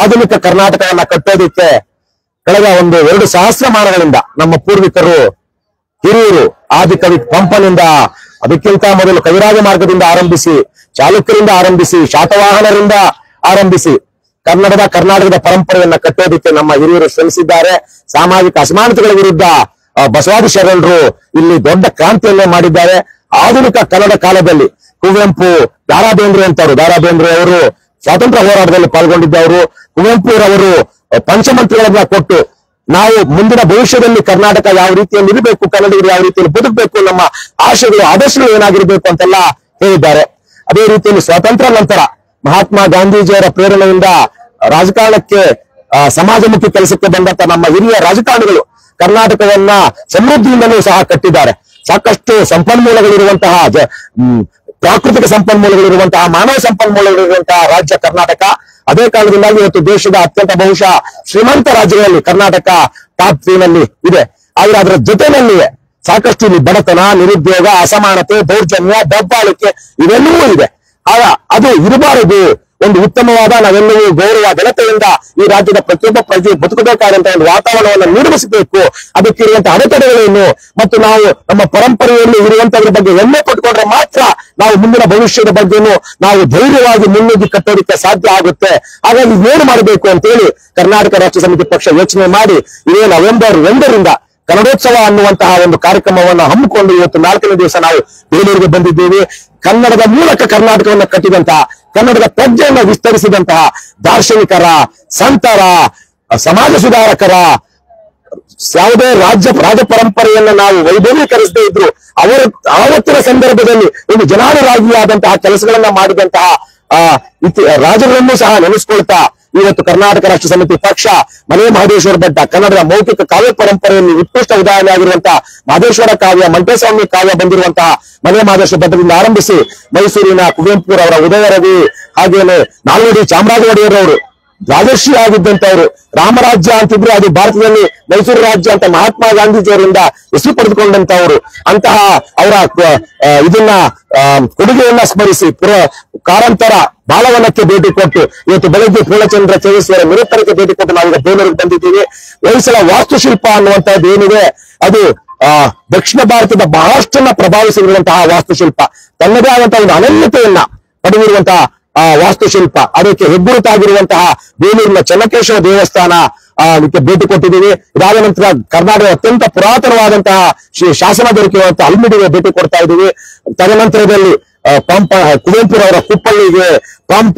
ಆಧುನಿಕ ಕರ್ನಾಟಕವನ್ನ ಕಟ್ಟೋದಿಕ್ಕೆ ಕಳೆದ 2 ಸಹಸ್ರಮಾನಗಳಿಂದ ನಮ್ಮ ಪೂರ್ವಿಕರು ಹಿರಿಯರು ಆದಿಕವಿ ಪಂಪನಿಂದ, ಅದಕ್ಕಿಂತ ಮೊದಲು ಕವಿರಾಜ ಮಾರ್ಗದಿಂದ ಆರಂಭಿಸಿ, ಚಾಲುಕ್ಯರಿಂದ ಆರಂಭಿಸಿ, ಶಾತವಾಹನರಿಂದ ಆರಂಭಿಸಿ ಕರ್ನಾಟಕದ ಪರಂಪರೆಯನ್ನ ಕಟ್ಟೋದಿಕ್ಕೆ ನಮ್ಮ ಹಿರಿಯರು ಶ್ರಮಿಸಿದ್ದಾರೆ. ಸಾಮಾಜಿಕ ಅಸಮಾನತೆಗಳ ವಿರುದ್ಧ ಬಸವಾದಿ ಶರಣರು ಇಲ್ಲಿ ದೊಡ್ಡ ಕ್ರಾಂತಿಯನ್ನೇ ಮಾಡಿದ್ದಾರೆ. ಆಧುನಿಕ ಕನ್ನಡ ಕಾಲದಲ್ಲಿ ಕುವೆಂಪು, ದಾರಾ ಬೇಂದ್ರೆ ಅವರು ಸ್ವಾತಂತ್ರ್ಯ ಹೋರಾಟದಲ್ಲಿ ಪಾಲ್ಗೊಂಡಿದ್ದವರು. ಕುವೆಂಪುರವರು ಪಂಚಮಂತ್ರಿಗಳನ್ನ ಕೊಟ್ಟು ನಾವು ಮುಂದಿನ ಭವಿಷ್ಯದಲ್ಲಿ ಕರ್ನಾಟಕ ಯಾವ ರೀತಿಯಲ್ಲಿ ಇರಬೇಕು, ಕನ್ನಡಿಗರು ಯಾವ ರೀತಿಯಲ್ಲಿ ಬದುಕಬೇಕು, ನಮ್ಮ ಆಶೆಗಳು ಆದರ್ಶಗಳು ಏನಾಗಿರ್ಬೇಕು ಅಂತೆಲ್ಲ ಹೇಳಿದ್ದಾರೆ. ಅದೇ ರೀತಿಯಲ್ಲಿ ಸ್ವಾತಂತ್ರ್ಯ ನಂತರ ಮಹಾತ್ಮ ಗಾಂಧೀಜಿಯವರ ಪ್ರೇರಣೆಯಿಂದ ರಾಜಕಾರಣಕ್ಕೆ ಸಮಾಜಮುಖಿ ಕೆಲಸಕ್ಕೆ ಬಂದಂತ ನಮ್ಮ ಹಿರಿಯ ರಾಜಕಾರಣಿಗಳು ಕರ್ನಾಟಕವನ್ನ ಸಮೃದ್ಧಿಯಿಂದಲೂ ಸಹ ಕಟ್ಟಿದ್ದಾರೆ. ಸಾಕಷ್ಟು ಸಂಪನ್ಮೂಲಗಳಿರುವಂತಹ ಪ್ರಾಕೃತಿಕ ಸಂಪನ್ಮೂಲಗಳಿರುವಂತಹ, ಮಾನವ ಸಂಪನ್ಮೂಲಗಳಿರುವಂತಹ ರಾಜ್ಯ ಕರ್ನಾಟಕ. ಅದೇ ಕಾರಣದಿಂದಾಗಿ ಇವತ್ತು ದೇಶದ ಅತ್ಯಂತ ಬಹುಶಃ ಶ್ರೀಮಂತ ರಾಜ್ಯಗಳಲ್ಲಿ ಕರ್ನಾಟಕ ಟಾಪ್ 3 ನಲ್ಲಿ ಇದೆ. ಆದ್ರೆ ಅದರ ಜೊತೆಯಲ್ಲಿಯೇ ಸಾಕಷ್ಟು ಇಲ್ಲಿ ಬಡತನ, ನಿರುದ್ಯೋಗ, ಅಸಮಾನತೆ, ದೌರ್ಜನ್ಯ, ದಬ್ಬಾಳಿಕೆ ಇವೆಲ್ಲವೂ ಇದೆ. ಅದು ಇರಬಾರದು. ಒಂದು ಉತ್ತಮವಾದ, ನಾವೆಲ್ಲವೂ ಗೌರವ ಘನತೆಯಿಂದ ಈ ರಾಜ್ಯದ ಪ್ರತಿಯೊಬ್ಬ ಪ್ರಜೆ ಬದುಕಬೇಕಾದಂತಹ ಒಂದು ವಾತಾವರಣವನ್ನು ನಿರ್ಮಿಸಬೇಕು. ಅದಕ್ಕಿರುವಂತಹ ಅಡೆತಡೆಗಳೇನು ಮತ್ತು ನಾವು ನಮ್ಮ ಪರಂಪರೆಯಲ್ಲಿ ಇರುವಂತದ್ರ ಬಗ್ಗೆ ಹೆಮ್ಮೆ ಪಟ್ಕೊಂಡ್ರೆ ಮಾತ್ರ ನಾವು ಮುಂದಿನ ಭವಿಷ್ಯದ ಬಗ್ಗೆನೂ ನಾವು ಧೈರ್ಯವಾಗಿ ಮುನ್ನುಗ್ಗಿ ಕಟ್ಟೋದಕ್ಕೆ ಸಾಧ್ಯ ಆಗುತ್ತೆ. ಹಾಗಾಗಿ ಏನು ಮಾಡಬೇಕು ಅಂತೇಳಿ ಕರ್ನಾಟಕ ರಾಷ್ಟ್ರ ಸಮಿತಿ ಪಕ್ಷ ಯೋಚನೆ ಮಾಡಿ ಇದೇ ನವೆಂಬರ್ 1ರಿಂದ ಕನ್ನಡೋತ್ಸವ ಅನ್ನುವಂತಹ ಒಂದು ಕಾರ್ಯಕ್ರಮವನ್ನು ಹಮ್ಮಿಕೊಂಡು ಇವತ್ತು 4ನೇ ದಿವಸ ನಾವು ಬೇಲೂರಿಗೆ ಬಂದಿದ್ದೇವೆ. ಕನ್ನಡದ ಮೂಲಕ ಕರ್ನಾಟಕವನ್ನು ಕಟ್ಟಿದಂತಹ, ಕನ್ನಡದ ಪ್ರಜ್ಞೆಯನ್ನು ವಿಸ್ತರಿಸಿದಂತಹ ದಾರ್ಶನಿಕರ, ಸಂತರ, ಸಮಾಜ ಸುಧಾರಕರ ಯಾವುದೇ ರಾಜ ಪರಂಪರೆಯನ್ನ ನಾವು ವೈಭವೀಕರಿಸದೇ ಇದ್ರು ಆವತ್ತಿನ ಸಂದರ್ಭದಲ್ಲಿ ಒಂದು ಜನಾನುರಾಗಿಯಾದಂತಹ ಕೆಲಸಗಳನ್ನ ಮಾಡಿದಂತಹ ರಾಜಗಳನ್ನು ಸಹ ನೆನೆಸ್ಕೊಳ್ತಾ ಇವತ್ತು ಕರ್ನಾಟಕ ರಾಷ್ಟ್ರ ಸಮಿತಿ ಪಕ್ಷ ಮಲೆ ಮಹದೇಶ್ವರ ಭಟ್ಟ ಕನ್ನಡದ ಮೌಖಿಕ ಕಾವ್ಯ ಪರಂಪರೆಯಲ್ಲಿ ಉತ್ಕೃಷ್ಟ ಉದಾಹರಣೆ ಆಗಿರುವಂತಹ ಮಹದೇಶ್ವರ ಕಾವ್ಯ, ಮಂಟೇಸ್ವಾಮಿ ಕಾವ್ಯ ಬಂದಿರುವಂತಹ ಮಲೆ ಮಹದೇಶ್ವರ ಭಟ್ಟದಿಂದ ಆರಂಭಿಸಿ ಮೈಸೂರಿನ ಕುವೆಂಪುರವರ ಉದಯರವಿ, ಹಾಗೇನೆ ನಾಲ್ವಡಿ ಚಾಮರಾಜ ಒಡೆಯರವರು ರಾಜರ್ಷಿ ಆಗಿದ್ದಂತವ್ರು. ರಾಮರಾಜ್ಯ ಅಂತಿದ್ರೆ ಅದು ಭಾರತದಲ್ಲಿ ಮೈಸೂರು ರಾಜ್ಯ ಅಂತ ಮಹಾತ್ಮ ಗಾಂಧೀಜಿಯವರಿಂದ ಹೆಸರು ಪಡೆದುಕೊಂಡಂತವ್ರು. ಅಂತಹ ಅವರ ಇದನ್ನ ಕೊಡುಗೆಯನ್ನ ಸ್ಮರಿಸಿ ಕಾರಂತರ ಬಾಲವನಕ್ಕೆ ಭೇಟಿ ಕೊಟ್ಟು ಇವತ್ತು ಬೆಳಗ್ಗೆ ಪೂರ್ಣಚಂದ್ರ ಚೇತೇಶ್ವರ ನಿರೂಪಣಕ್ಕೆ ಭೇಟಿ ಕೊಟ್ಟು ನಾವೀಗ ಬೇಲೂರಿಗೆ ಬಂದಿದ್ದೀವಿ. ಹೊಯ್ಸಳ ವಾಸ್ತುಶಿಲ್ಪ ಅನ್ನುವಂಥದ್ದು ಏನಿದೆ ಅದು ದಕ್ಷಿಣ ಭಾರತದ ಬಹಳಷ್ಟನ್ನ ಪ್ರಭಾವಿಸಿರುವಂತಹ ವಾಸ್ತುಶಿಲ್ಪ, ತನ್ನದೇ ಆದಂತಹ ಒಂದು ಅನನ್ಯತೆಯನ್ನ ಪಡೆದಿರುವಂತಹ ವಾಸ್ತುಶಿಲ್ಪ. ಅದಕ್ಕೆ ಹೆಗ್ಗುರುತಾಗಿರುವಂತಹ ಬೇಲೂರಿನ ಚೆನ್ನಕೇಶವ ದೇವಸ್ಥಾನ ಅದಕ್ಕೆ ಭೇಟಿ ಕೊಟ್ಟಿದ್ದೀವಿ. ಇದಾದ ನಂತರ ಕರ್ನಾಟಕದ ಅತ್ಯಂತ ಪುರಾತನವಾದಂತಹ ಶಾಸನ ದೊರಕಿರುವಂತಹ ಹಲ್ಮಿಡಿಗೆ ಭೇಟಿ ಕೊಡ್ತಾ ಇದ್ದೀವಿ. ತದನಂತರದಲ್ಲಿ ಪಂಪ ಕುವೆಂಪುರವರ ಕುಪ್ಪಳ್ಳಿಗೆ, ಪಂಪ,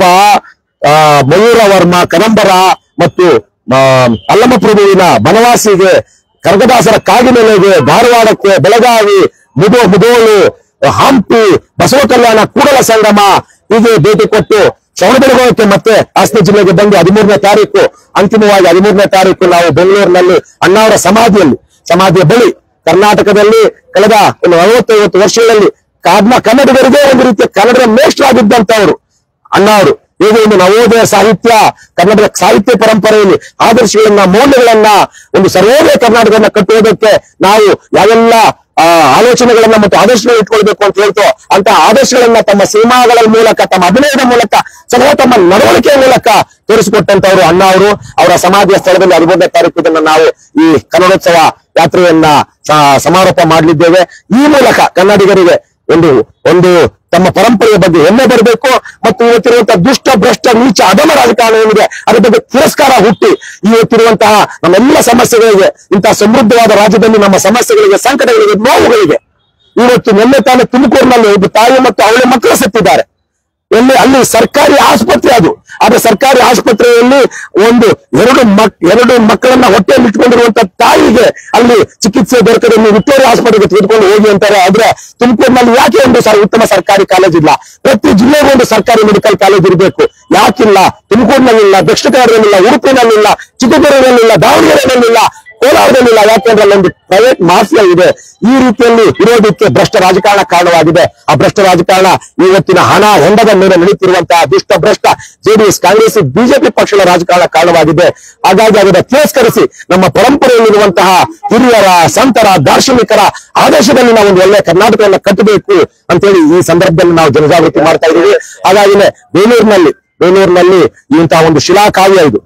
ಮಯೂರವರ್ಮ, ಕದಂಬರ ಮತ್ತು ಅಲ್ಲಮಪ್ರಭುವಿನ ಬನವಾಸಿಗೆ, ಕನಕದಾಸರ ಕಾಗಿನೆಲೆಗೆ, ಧಾರವಾಡಕ್ಕೆ, ಬೆಳಗಾವಿ, ಮುದೋಳು, ಹಂಪಿ, ಬಸವ ಕಲ್ಯಾಣ, ಕೂಡಲ ಸಂಗಮ ಹೀಗೆ ಭೇಟಿ ಕೊಟ್ಟು ಶ್ರವಣಬೆಳಗೊಳಕ್ಕೆ ಮತ್ತೆ ಹಾಸನ ಜಿಲ್ಲೆಗೆ ಬಂದು 13ನೇ ತಾರೀಕು ಅಂತಿಮವಾಗಿ 13ನೇ ತಾರೀಕು ನಾವು ಬೆಂಗಳೂರಿನಲ್ಲಿ ಅಣ್ಣಾವರ ಸಮಾಧಿಯ ಬಳಿ ಕರ್ನಾಟಕದಲ್ಲಿ ಕಳೆದ 40-50 ವರ್ಷಗಳಲ್ಲಿ ಕನ್ನಡಿಗರಿಗೆ ಒಂದು ರೀತಿಯ ಕನ್ನಡದ ಮೇಷ್ಟ್ರಾಗಿದ್ದಂತವರು ಅಣ್ಣಾವರು. ಹೇಗೆ ಒಂದು ನವೋದಯ ಸಾಹಿತ್ಯ, ಕನ್ನಡದ ಸಾಹಿತ್ಯ ಪರಂಪರೆಯಲ್ಲಿ ಆದರ್ಶಗಳನ್ನ, ಮೌಲ್ಯಗಳನ್ನ, ಒಂದು ಸರ್ವೋದಯ ಕರ್ನಾಟಕವನ್ನ ಕಟ್ಟುವುದಕ್ಕೆ ನಾವು ಯಾವೆಲ್ಲ ಆಲೋಚನೆಗಳನ್ನ ಮತ್ತು ಆದರ್ಶಗಳು ಇಟ್ಕೊಳ್ಬೇಕು ಅಂತ ಹೇಳ್ತೋ ಅಂತ ಆದರ್ಶಗಳನ್ನ ತಮ್ಮ ಸಿನಿಮಾಗಳ ಮೂಲಕ, ತಮ್ಮ ಅಭಿನಯದ ಮೂಲಕ, ಸಹ ತಮ್ಮ ನಡವಳಿಕೆಯ ಮೂಲಕ ತೋರಿಸಿಕೊಟ್ಟಂತವರು ಅಣ್ಣ ಅವರು. ಅವರ ಸಮಾಧಿಯ ಸ್ಥಳದಲ್ಲಿ 13ನೇ ತಾರೀಕು ಇದನ್ನ ನಾವು ಈ ಕನ್ನಡೋತ್ಸವ ಯಾತ್ರೆಯನ್ನ ಸಮಾರೋಪ ಮಾಡಲಿದ್ದೇವೆ. ಈ ಮೂಲಕ ಕನ್ನಡಿಗರಿಗೆ ಒಂದು ತಮ್ಮ ಪರಂಪರೆಯ ಬಗ್ಗೆ ಹೆಮ್ಮೆ ಬರಬೇಕು ಮತ್ತು ಇವತ್ತಿರುವಂತಹ ದುಷ್ಟ, ಭ್ರಷ್ಟ, ನೀಚ, ಅಧಮ ರಾಜಕಾರಣ ಏನಿದೆ ಅದರ ಬಗ್ಗೆ ತಿರಸ್ಕಾರ ಹುಟ್ಟಿ ಇವತ್ತಿರುವಂತಹ ನಮ್ಮೆಲ್ಲ ಸಮಸ್ಯೆಗಳಿಗೆ, ಇಂತಹ ಸಮೃದ್ಧವಾದ ರಾಜ್ಯದಲ್ಲಿ ನಮ್ಮ ಸಮಸ್ಯೆಗಳಿಗೆ, ಸಂಕಟಗಳಿಗೆ, ನೋವುಗಳಿಗೆ ಇವತ್ತು ನಿನ್ನೆ ತಾನೇ ತುಮಕೂರಿನಲ್ಲಿ ಒಬ್ಬ ತಾಯಿ ಮತ್ತು ಅವಳ ಮಕ್ಕಳು ಸತ್ತಿದ್ದಾರೆ. ಅಲ್ಲಿ ಸರ್ಕಾರಿ ಆಸ್ಪತ್ರೆ ಅದು. ಆದ್ರೆ ಸರ್ಕಾರಿ ಆಸ್ಪತ್ರೆಯಲ್ಲಿ ಎರಡು ಮಕ್ಕಳನ್ನ ಹೊಟ್ಟೆಯಲ್ಲಿ ಇಟ್ಕೊಂಡಿರುವಂತ ತಾಯಿಗೆ ಅಲ್ಲಿ ಚಿಕಿತ್ಸೆ ದೊರಕದೆ ನೀವು ವಿಕ್ಟೋರಿಯಾ ಆಸ್ಪತ್ರೆಗೆ ತೆಗೆದುಕೊಂಡು ಹೋಗಿ ಅಂತಾರೆ. ಆದ್ರೆ ತುಮಕೂರಿನಲ್ಲಿ ಯಾಕೆ ಒಂದು ಉತ್ತಮ ಸರ್ಕಾರಿ ಕಾಲೇಜ್ ಇಲ್ಲ? ಪ್ರತಿ ಜಿಲ್ಲೆಗೂ ಒಂದು ಸರ್ಕಾರಿ ಮೆಡಿಕಲ್ ಕಾಲೇಜ್ ಇರಬೇಕು. ಯಾಕಿಲ್ಲ? ತುಮಕೂರಿನಲ್ಲಿಲ್ಲ, ದಕ್ಷಿಣ ಕನ್ನಡದಲ್ಲಿಲ್ಲ, ಉಡುಪಿನಲ್ಲಿಲ್ಲ, ಚಿತ್ರದುರ್ಗದಲ್ಲಿಲ್ಲ, ದಾವಣಗೆರೆಯಲ್ಲಿಲ್ಲ, ಕೋಲಾರದಲ್ಲಿಲ್ಲ. ಯಾಕೆಂದ್ರೆ ಅಲ್ಲೊಂದು ಪ್ರೈವೇಟ್ ಮಾಫಿಯಾ ಇದೆ. ಈ ರೀತಿಯಲ್ಲಿ ಇರೋದಕ್ಕೆ ಭ್ರಷ್ಟ ರಾಜಕಾರಣ ಕಾರಣವಾಗಿದೆ. ಆ ಭ್ರಷ್ಟ ರಾಜಕಾರಣ ಇವತ್ತಿನ ಹಣ ಹೊಂಡದ ಮೇಲೆ ನಡೀತಿರುವಂತಹ ದುಷ್ಟ ಭ್ರಷ್ಟ ಜೆಡಿಎಸ್, ಕಾಂಗ್ರೆಸ್, ಬಿಜೆಪಿ ಪಕ್ಷಗಳ ರಾಜಕಾರಣ ಕಾರಣವಾಗಿದೆ. ಹಾಗಾಗಿ ಅದನ್ನು ತಿರಸ್ಕರಿಸಿ ನಮ್ಮ ಪರಂಪರೆಯಲ್ಲಿರುವಂತಹ ಹಿರಿಯರ, ಸಂತರ, ದಾರ್ಶನಿಕರ ಆದರ್ಶದಲ್ಲಿ ನಾವು ಒಂದು ಒಳ್ಳೆಯ ಕರ್ನಾಟಕವನ್ನು ಕಟ್ಟಬೇಕು ಅಂತೇಳಿ ಈ ಸಂದರ್ಭದಲ್ಲಿ ನಾವು ಜನಜಾಗೃತಿ ಮಾಡ್ತಾ ಇದ್ದೀವಿ. ಹಾಗಾಗಿನೇ ಬೇಲೂರಿನಲ್ಲಿ ಇಂತಹ ಒಂದು ಶಿಲಾಕಾವ್ಯ ಇದು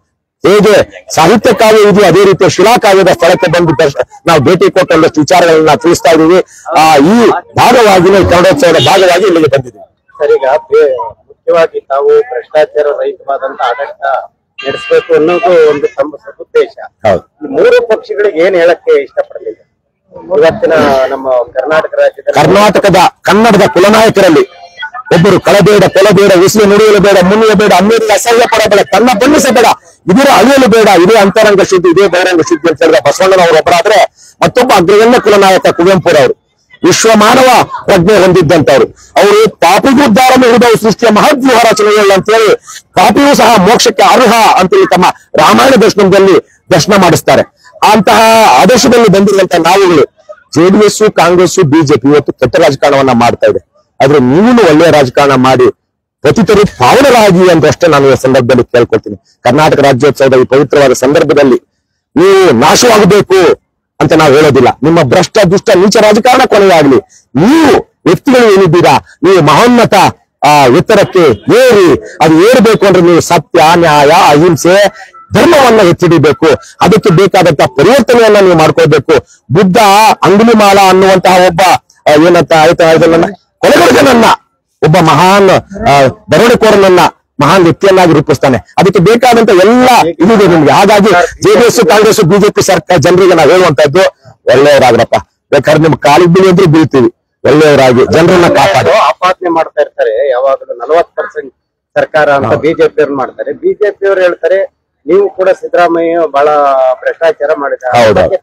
ಹೇಗೆ ಸಾಹಿತ್ಯ ಕಾವ್ಯ ಇದೆಯೋ ಅದೇ ರೀತಿಯ ಶಿಲಾಕಾವ್ಯದ ಸ್ಥಳಕ್ಕೆ ಬಂದು ನಾವು ಭೇಟಿ ಕೊಟ್ಟಷ್ಟು ವಿಚಾರಗಳನ್ನ ತಿಳಿಸ್ತಾ ಇದೀವಿ. ಈ ಭಾಗವಾಗಿನೇ ಕನ್ನಡೋತ್ಸವದ ಭಾಗವಾಗಿ ಇಲ್ಲಿಗೆ ಬಂದಿದ್ದೀವಿ. ಸರ್, ಈಗ ಮುಖ್ಯವಾಗಿ ತಾವು ಭ್ರಷ್ಟಾಚಾರ ರಹಿತವಾದಂತ ಆಡಳಿತ ನಡೆಸಬೇಕು ಅನ್ನೋದು ಒಂದು ತಮ್ಮ ಉದ್ದೇಶ. ಈ ಮೂರು ಪಕ್ಷಗಳಿಗೆ ಏನ್ ಹೇಳಕ್ಕೆ ಇಷ್ಟಪಡಲಿಲ್ಲ ಇವತ್ತಿನ ನಮ್ಮ ಕರ್ನಾಟಕದ ಕನ್ನಡದ ಕುಲನಾಯಕರಲ್ಲಿ ಒಬ್ಬರು ಕಳಬೇಡ, ಕೊಲಬೇಡ, ಉಸಿರು ನುಡಿಯಲು ಬೇಡ, ಮುನಿಯಬೇಡ, ಅನ್ನೂರಿಗೆ ಅಸಹ್ಯ ಪಡಬೇಡ, ತನ್ನ ಬಣ್ಣಿಸಬೇಡ, ಇದರ ಅಳಿಯಲು ಬೇಡ, ಇದೇ ಅಂತರಂಗ ಶುದ್ಧಿ, ಇದೇ ಬಹಿರಂಗ ಶುದ್ಧಿ ಅಂತ ಹೇಳಿದ ಬಸವಣ್ಣನವರೊಬ್ಬರಾದ್ರೆ, ಮತ್ತೊಬ್ಬ ಅಗ್ರಗಣ್ಯ ಕುಲನಾಯಕ ಕುವೆಂಪುರವರು ವಿಶ್ವ ಮಾನವ ಪ್ರಜ್ಞೆ ಹೊಂದಿದ್ದಂತವ್ರು. ಅವರು ಪಾಪಿಗುದ್ದಾರ ಹಿಡಿದವು ಸೃಷ್ಟಿಯ ಮಹದ್ವ್ಯೂಹ ರಚನೆಗಳು ಅಂತ ಹೇಳಿ ಪಾಪಿಯೂ ಸಹ ಮೋಕ್ಷಕ್ಕೆ ಅರ್ಹ ಅಂತೇಳಿ ತಮ್ಮ ರಾಮಾಯಣ ದರ್ಶನದಲ್ಲಿ ದರ್ಶನ ಮಾಡಿಸ್ತಾರೆ. ಅಂತಹ ಆದೇಶದಲ್ಲಿ ಬಂದಿರುವಂತಹ ನಾವುಗಳು ಜೆಡಿಎಸ್, ಕಾಂಗ್ರೆಸ್, ಬಿಜೆಪಿ ಇವತ್ತು ಕೆಟ್ಟ ರಾಜಕಾರಣವನ್ನ ಮಾಡ್ತಾ ಇದೆ. ಆದ್ರೆ ನೀವು ಒಳ್ಳೆಯ ರಾಜಕಾರಣ ಮಾಡಿ ಪತಿತರು ಪಾವನರಾಗಿ ಅಂತಷ್ಟೇ ನಾನು ಈ ಸಂದರ್ಭದಲ್ಲಿ ಕೇಳ್ಕೊಳ್ತೀನಿ. ಕರ್ನಾಟಕ ರಾಜ್ಯೋತ್ಸವದ ಈ ಪವಿತ್ರವಾದ ಸಂದರ್ಭದಲ್ಲಿ ನೀವು ನಾಶವಾಗಬೇಕು ಅಂತ ನಾವು ಹೇಳೋದಿಲ್ಲ. ನಿಮ್ಮ ಭ್ರಷ್ಟ, ದುಷ್ಟ, ನೀಚ ರಾಜಕಾರಣ ಕೊನೆಯಾಗಲಿ. ನೀವು ವ್ಯಕ್ತಿಗಳು ಏನಿದ್ದೀರಾ, ನೀವು ಮಹೋನ್ನತ ಎತ್ತರಕ್ಕೆ ಏರಿ, ಅದು ಏರ್ಬೇಕು ಅಂದ್ರೆ ನೀವು ಸತ್ಯ, ನ್ಯಾಯ, ಅಹಿಂಸೆ, ಧರ್ಮವನ್ನ ಎತ್ತಿಡಿಬೇಕು. ಅದಕ್ಕೆ ಬೇಕಾದಂತಹ ಪರಿವರ್ತನೆಯನ್ನ ನೀವು ಮಾಡ್ಕೊಳ್ಬೇಕು. ಬುದ್ಧ ಅಂಗುಲಿಮಾಲ ಅನ್ನುವಂತಹ ಒಬ್ಬ ಏನಂತ ಇದನ್ನ ಕೊಲೆಗಡಕನನ್ನ, ಒಬ್ಬ ಮಹಾನ್ ದರೋಡೆಕೋರನನ್ನ ಮಹಾನ್ ವ್ಯಕ್ತಿಯನ್ನಾಗಿ ರೂಪಿಸ್ತಾನೆ. ಅದಕ್ಕೆ ಬೇಕಾದಂತ ಎಲ್ಲ ಇದಿದೆ ನಿಮ್ಗೆ. ಹಾಗಾಗಿ ಜೆಡಿಎಸ್, ಕಾಂಗ್ರೆಸ್, ಬಿಜೆಪಿ ಸರ್ಕಾರ ಜನರಿಗೆ ನಾವು ಹೇಳುವಂತದ್ದು, ಒಳ್ಳೆಯವರಾಗ್ರಪ್ಪ, ಬೇಕಾದ್ರೆ ನಿಮ್ ಕಾಲಿಗೆ ಬೀಳಿ ಅಂದ್ರೆ ಬೀಳ್ತೀವಿ, ಒಳ್ಳೆಯವರಾಗಿ ಜನರನ್ನ ಕಾಪಾಡಿ. ಆಪಾದನೆ ಮಾಡ್ತಾ ಇರ್ತಾರೆ ಯಾವಾಗಲೂ 40% ಸರ್ಕಾರ ಅಂತ ಬಿಜೆಪಿ ಅವ್ರು ಮಾಡ್ತಾರೆ. ಬಿಜೆಪಿ ಅವ್ರು ಹೇಳ್ತಾರೆ ನೀವು ಕೂಡ ಸಿದ್ದರಾಮಯ್ಯ ಬಹಳ ಭ್ರಷ್ಟಾಚಾರ ಮಾಡಿದ್ದಾರೆ.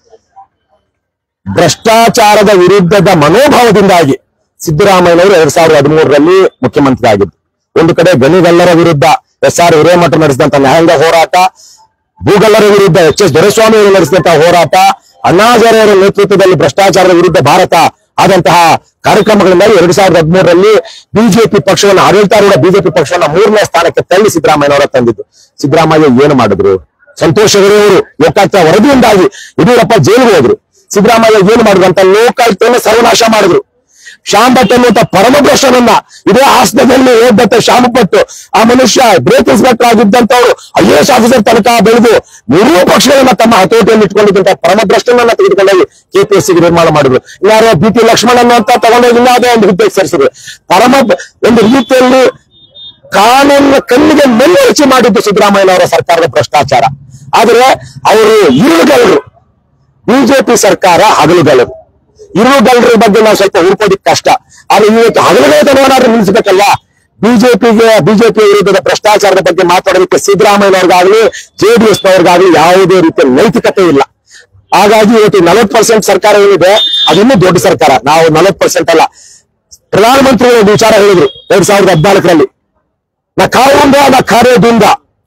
ಭ್ರಷ್ಟಾಚಾರದ ವಿರುದ್ಧದ ಮನೋಭಾವದಿಂದಾಗಿ ಸಿದ್ದರಾಮಯ್ಯನವರು 2013ರಲ್ಲಿ ಮುಖ್ಯಮಂತ್ರಿ ಆಗಿದ್ದು. ಒಂದು ಕಡೆ ಗಣಿಗಲ್ಲರ ವಿರುದ್ಧ SR ಹಿರೇಮಠ ನಡೆಸಿದಂತ ನ್ಯಾಯಾಂಗ ಹೋರಾಟ, ಭೂಗಲ್ಲರ ವಿರುದ್ಧ HS ದೊರೆಸ್ವಾಮಿ ಅವರು ನಡೆಸಿದಂತಹ ಹೋರಾಟ, ಅಣ್ಣಾಹಜಾರೆಯವರ ನೇತೃತ್ವದಲ್ಲಿ ಭ್ರಷ್ಟಾಚಾರದ ವಿರುದ್ಧ ಭಾರತ ಆದಂತಹ ಕಾರ್ಯಕ್ರಮಗಳಿಂದಾಗಿ 2013ರಲ್ಲಿ ಬಿಜೆಪಿ ಪಕ್ಷವನ್ನು, ಆಡಳಿತಾರೂಢ ಬಿಜೆಪಿ ಪಕ್ಷವನ್ನ 3ನೇ ಸ್ಥಾನಕ್ಕೆ ತಳ್ಳಿ ಸಿದ್ದರಾಮಯ್ಯನವರ ತಂದಿದ್ದು. ಸಿದ್ದರಾಮಯ್ಯ ಏನು ಮಾಡಿದ್ರು? ಸಂತೋಷ್ ಅವರು ಲೋಕಾಯುಕ್ತ ವರದಿಯಿಂದಾಗಿ ಯಡಿಯೂರಪ್ಪ ಜೈಲಿಗೆ ಹೋದ್ರು. ಸಿದ್ದರಾಮಯ್ಯ ಏನು ಮಾಡಿದ್ರು ಅಂತ ಲೋಕಾಯುಕ್ತವನ್ನು ಸರ್ವನಾಶ ಮಾಡಿದ್ರು. ಶ್ಯಾಮ್ ಭಟ್ ಅನ್ನುವಂತ ಪರಮಭ್ರಷ್ಟನನ್ನ ಇದೇ ಹಾಸನದಲ್ಲಿ ಓದ್ದಂತ ಶ್ಯಾಮ್ ಭಟ್, ಆ ಮನುಷ್ಯ ಬ್ರೇಕ್ ಇನ್ಸ್ಪೆಕ್ಟರ್ ಆಗಿದ್ದಂತವ್ರು IAS ಆಫೀಸರ್ ತನಕ ಬೆಳೆದು ಮೂರೂ ಪಕ್ಷಗಳನ್ನ ತಮ್ಮ ಹತೋಟಿಯಲ್ಲಿ ಇಟ್ಕೊಂಡಿದ್ದಂತ ಪರಮಭ್ರಷ್ಟನನ್ನ ತೆಗೆದುಕೊಂಡೋಗಿ KPSCಗೆ ನಿರ್ಮಾಣ ಮಾಡಿದ್ರು. ಯಾರೋ BT ಲಕ್ಷ್ಮಣ್ ಅನ್ನುವಂತ ತಗೊಂಡೋಗಿ ಇನ್ನಾದೇ ಒಂದು ಹುದ್ದೆ ಸೇರಿಸಿದ್ರು. ಒಂದು ರೀತಿಯಲ್ಲಿ ಕಾನೂನಿನ ಕಣ್ಣಿಗೆ ಮೆಲ್ಲರಿಕೆ ಮಾಡಿದ್ದು ಸಿದ್ದರಾಮಯ್ಯನವರ ಸರ್ಕಾರದ ಭ್ರಷ್ಟಾಚಾರ. ಆದ್ರೆ ಅವರು ಇರುಳುಗಲರು, ಬಿಜೆಪಿ ಸರ್ಕಾರ ಹಗಲುಗಲರು. ಇರುಳುಗಲರ ಬಗ್ಗೆ ನಾವು ಸ್ವಲ್ಪ ಹುಡ್ಕೋದಿಕ್ ಕಷ್ಟ. ಆದ್ರೆ ಇವತ್ತು ಹಗಲುಗಲತನವನ್ನಾದ್ರೂ ನಿಲ್ಲಿಸಬೇಕಲ್ಲ. ಬಿಜೆಪಿ ವಿರುದ್ಧದ ಭ್ರಷ್ಟಾಚಾರದ ಬಗ್ಗೆ ಮಾತಾಡೋದಕ್ಕೆ ಸಿದ್ದರಾಮಯ್ಯನವ್ರಿಗಾಗ್ಲಿ JDSನವ್ರಿಗಾಗ್ಲಿ ಯಾವುದೇ ರೀತಿಯ ನೈತಿಕತೆ ಇಲ್ಲ. ಹಾಗಾಗಿ ಇವತ್ತು 40% ಸರ್ಕಾರ ಏನಿದೆ ಅದಿನ್ನೂ ದೊಡ್ಡ ಸರ್ಕಾರ. ನಾವು 40% ಅಲ್ಲ. ಪ್ರಧಾನಮಂತ್ರಿಗಳು ಒಂದು ವಿಚಾರ ಹೇಳಿದ್ರು 2014ರಲ್ಲಿ, ನಾ ಕಾವುಂದ ನಾ ಕಾರ್ಯದಿಂದ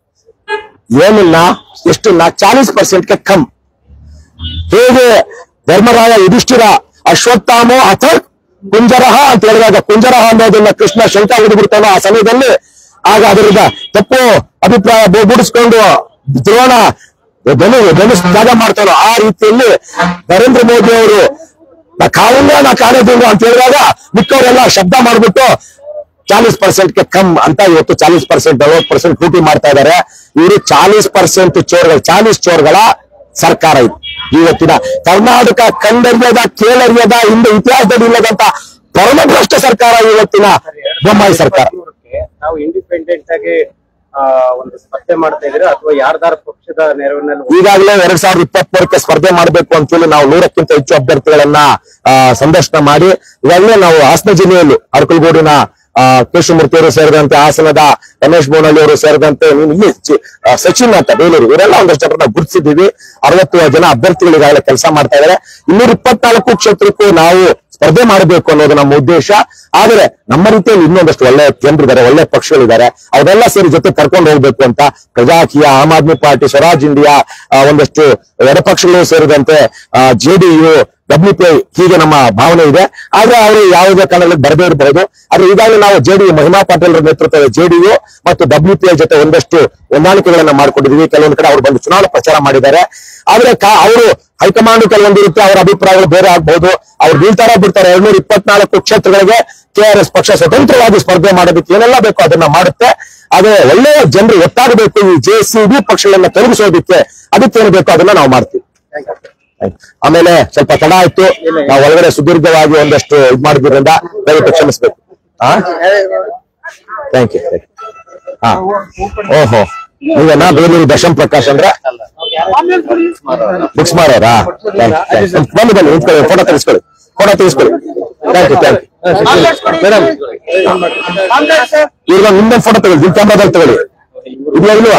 ಏನಿಲ್ಲ, ಎಷ್ಟನ್ನ 40%ಗೆ ಕಮ್. ಹೇಗೆ ಧರ್ಮರಾಯ, ಯುಧಿಷ್ಠಿರ, ಅಶ್ವತ್ಥಾಮೋ ಅಥ ಕುಂಜರಹ ಅಂತ ಹೇಳಿದಾಗ ಕುಂಜರಹ ಅನ್ನೋದನ್ನ ಕೃಷ್ಣ ಶಂಕ ಹಿಡಿದ್ಬಿಡ್ತಾನೋ ಆ ಸಮಯದಲ್ಲಿ, ಆಗ ಅದರಿಂದ ತಪ್ಪು ಅಭಿಪ್ರಾಯ ಬಿಡಿಸ್ಕೊಂಡು ದ್ರೋಣ ಧನುಷ್ ತ್ಯಾಗ ಮಾಡ್ತಾನೋ ಆ ರೀತಿಯಲ್ಲಿ ನರೇಂದ್ರ ಮೋದಿ ಅವರು ನಾ ಕಾವುಂದ ನಾ ಕಾರ್ಯದಿಂದ ಅಂತ ಹೇಳಿದಾಗ ಮಿಕ್ಕವರೆಲ್ಲ ಶಬ್ದ ಮಾಡ್ಬಿಟ್ಟು 40%ಗೆ ಕಮ್ ಅಂತ ಇವತ್ತು 40%, 40% ಲೂಟಿ ಮಾಡ್ತಾ ಇದ್ದಾರೆ. ಇವರು 40% ಚೋರ್ಗಳು, 40 ಚೋರ್ಗಳ ಸರ್ಕಾರ ಇದು ಇವತ್ತಿನ ಕರ್ನಾಟಕ ಕಂಡರಿಯದ, ಕೇಳರಿಯದ, ಹಿಂದೆ ಇತಿಹಾಸದಲ್ಲಿ ಇಲ್ಲದಂತ ಪರಮಭ್ರಷ್ಟ ಸರ್ಕಾರ ಇವತ್ತಿನ ಬೊಮ್ಮಾಯಿ ಸರ್ಕಾರ. ನಾವು ಇಂಡಿಪೆಂಡೆಂಟ್ ಆಗಿ ಒಂದು ಸ್ಪರ್ಧೆ ಮಾಡ್ತಾ ಇದ್ರೆ ಅಥವಾ ಯಾರ್ದಾರ ಪಕ್ಷದ ನೆರವಿನಲ್ಲಿ ಈಗಾಗಲೇ 2023ಕ್ಕೆ ಸ್ಪರ್ಧೆ ಮಾಡಬೇಕು ಅಂತೇಳಿ ನಾವು 100ಕ್ಕಿಂತ ಹೆಚ್ಚು ಅಭ್ಯರ್ಥಿಗಳನ್ನ ಸಂದರ್ಶನ ಮಾಡಿ ಈಗಾಗಲೇ ನಾವು ಹಾಸನ ಜಿಲ್ಲೆಯಲ್ಲಿ ಅರಕಲಗೂಡಿನ ಕೇಶವಮೂರ್ತಿ ಅವರು ಸೇರಿದಂತೆ, ಹಾಸನದ ರಮೇಶ್ ಬೋನಹಳ್ಳಿ ಅವರು ಸೇರಿದಂತೆ, ಇಲ್ಲಿ ಸಚಿನ್ ಅಂತ ಬೇಲೂರು, ಇವರೆಲ್ಲ ಒಂದಷ್ಟು ಜನರನ್ನ ಗುರುತಿಸಿದ್ದೀವಿ. 60 ಜನ ಅಭ್ಯರ್ಥಿಗಳು ಈಗಾಗಲೇ ಕೆಲಸ ಮಾಡ್ತಾ ಇದ್ದಾರೆ. 224 ಕ್ಷೇತ್ರಕ್ಕೂ ನಾವು ಸ್ಪರ್ಧೆ ಮಾಡಬೇಕು ಅನ್ನೋದು ನಮ್ಮ ಉದ್ದೇಶ. ಆದರೆ ನಮ್ಮ ರೀತಿಯಲ್ಲಿ ಇನ್ನೊಂದಷ್ಟು ಒಳ್ಳೆ ಜನರಿದ್ದಾರೆ, ಒಳ್ಳೆ ಪಕ್ಷಗಳಿದ್ದಾರೆ, ಅವರೆಲ್ಲ ಸೇರಿ ಜೊತೆ ಕರ್ಕೊಂಡು ಹೋಗ್ಬೇಕು ಅಂತ ಪ್ರಜಾಕೀಯ, ಆಮ್ ಆದ್ಮಿ ಪಾರ್ಟಿ, ಸ್ವರಾಜ್ ಇಂಡಿಯಾ, ಒಂದಷ್ಟು ಎಡಪಕ್ಷಗಳು ಸೇರಿದಂತೆ JDU, WPI ಹೀಗೆ ನಮ್ಮ ಭಾವನೆ ಇದೆ. ಆದ್ರೆ ಅವರು ಯಾವುದೇ ಕಾರಣದಲ್ಲಿ ಬರದೇ ಇರಬಹುದು. ಆದ್ರೆ ಈಗಾಗಲೇ ನಾವು JDU, ಮಹಿಮಾ ಪಾಟೀಲ್ ನೇತೃತ್ವದ JDU ಮತ್ತು WPI ಜೊತೆ ಒಂದಷ್ಟು ಹೊಂದಾಣಿಕೆಗಳನ್ನ ಮಾಡ್ಕೊಂಡಿದೀವಿ. ಕೆಲವೊಂದು ಕಡೆ ಅವರು ಬಂದು ಚುನಾವಣಾ ಪ್ರಚಾರ ಮಾಡಿದ್ದಾರೆ. ಆದ್ರೆ ಅವರು ಹೈಕಮಾಂಡ್ ಕೆಲವೊಂದು ಇರುತ್ತೆ, ಅವರ ಅಭಿಪ್ರಾಯಗಳು ಬೇರೆ ಆಗ್ಬಹುದು. ಅವ್ರು ಬೀಳ್ತಾರ ಬಿಡ್ತಾರೆ. 224 ಕ್ಷೇತ್ರಗಳಿಗೆ KRS ಪಕ್ಷ ಸ್ವತಂತ್ರವಾಗಿ ಸ್ಪರ್ಧೆ ಮಾಡೋದಕ್ಕೆ ಏನೆಲ್ಲ ಬೇಕೋ ಅದನ್ನ ಮಾಡುತ್ತೆ. ಅದೇ ಒಳ್ಳೆಯ ಜನರು ಒಟ್ಟಾಗಬೇಕು, ಈ JCB ಪಕ್ಷಗಳನ್ನ ತೊಲಗಿಸೋದಕ್ಕೆ ಅದಕ್ಕೇನು ಬೇಕೋ ಅದನ್ನ ನಾವು ಮಾಡ್ತೀವಿ. ಆಮೇಲೆ ಸ್ವಲ್ಪ ತಡ ಆಯ್ತು, ನಾವು ಒಳಗಡೆ ಸುದೀರ್ಘವಾಗಿ ಒಂದಷ್ಟು ಇದ್ ಮಾಡಿದ್ರಿಂದ ದಯವಿಟ್ಟು ಕ್ಷಮಿಸ್ಬೇಕು. Thank you. ಹಾ, ಓಹೋ, ನೀವೇನಾ ಬೇಲೂರು ದರ್ಶನ್ ಪ್ರಕಾಶ್ ಅಂದ್ರೆ ಬುಕ್ಸ್ ಮಾರೋರಾ? ಬನ್ನಿ ಬನ್ನಿ, ನಿಂತ್ಕೊಳ್ಳಿ, ಫೋಟೋ ತೆಗೆಸ್ಕೊಳ್ಳಿ. Thank you madam. ಈಗ ನಿಮ್ದೊಂದು ಫೋಟೋ ತಗೊಳ್ಳಿ, ನಿಮ್ ಕ್ಯಾಮ್ರಾದಲ್ಲಿ ತಗೊಳ್ಳಿ. ಇಲ್ಲ ಇಲ್ವಾ?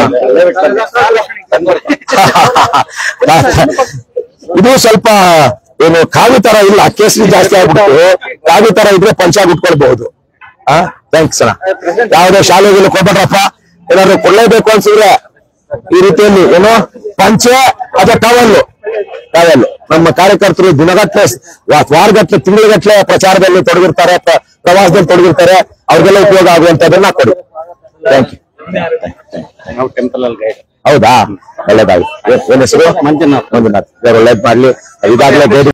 ಇದು ಸ್ವಲ್ಪ ಏನು ಕಾವಿ ತರ ಇಲ್ಲ, ಕೇಸರಿ ಜಾಸ್ತಿ ಆಗ್ಬಿಟ್ಟು ಕಾವಿ ತರ ಇದ್ರೆ ಪಂಚಾಗಿ ಉಟ್ಕೊಳ್ಬಹುದು. ಥ್ಯಾಂಕ್ಸ್ ಅಣ್ಣ. ಯಾವುದೇ ಶಾಲೆಗಳು ಕೊಡ್ಬೇಡ್ರಪ್ಪ, ಏನಾದ್ರು ಕೊಳ್ಳೇಬೇಕು ಅನ್ಸಿದ್ರೆ ಈ ರೀತಿಯಲ್ಲಿ ಏನು ಪಂಚೆ ಅಥವಾ ಟವಲ್ ನಮ್ಮ ಕಾರ್ಯಕರ್ತರು ದಿನಗಟ್ಟಲೆ, ವಾರಗಟ್ಟಲೆ, ತಿಂಗಳಗಟ್ಟಲೆ ಪ್ರಚಾರದಲ್ಲಿ ತೊಡಗಿರ್ತಾರೆ, ಪ್ರವಾಸದಲ್ಲಿ ತೊಡಗಿರ್ತಾರೆ, ಅವ್ರಿಗೆಲ್ಲ ಉಪಯೋಗ ಆಗುವಂತದನ್ನ ಕೊಡಿ. Thank you. ನಾವು ಟೆಂಪಲ್ ಅಲ್ಲಿ ಗೈಡ್. ಹೌದಾ, ಒಳ್ಳೇದಾಗಿ. ಏನ್ ಹೆಸರು? ಮಂಜುನಾಥ್. ಒಳ್ಳೇದ್ ಮಾಡ್ಲಿ. ಇದಾಗ್ಲೇ